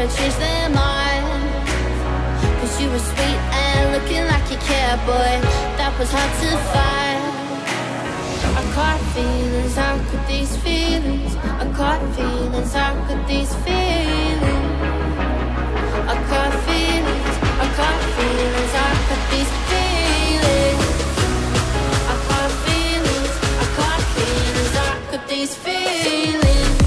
gotta change their mind. Cause you were sweet and looking like you cared, boy, that was hard to find. I caught feelings, how could these feelings? I caught feelings, how could these feelings? I caught feelings, I caught feelings, how could these feelings? I caught feelings, I caught feelings, how could these feelings?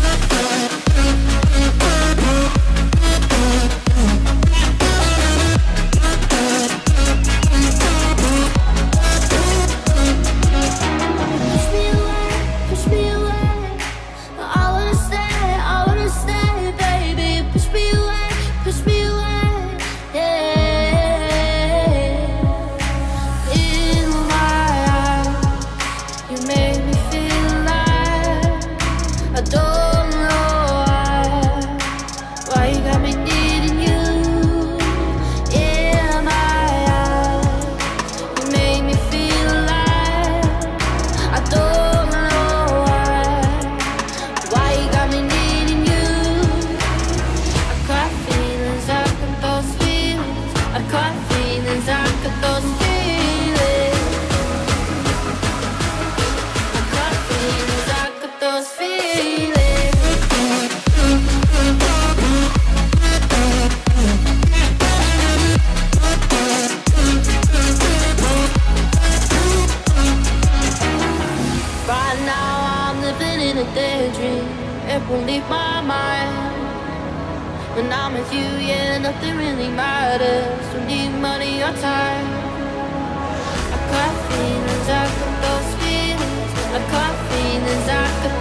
Won't leave my mind. When I'm with you, yeah, nothing really matters. Don't need money or time. I got feelings, I got those feelings. I got feelings, I got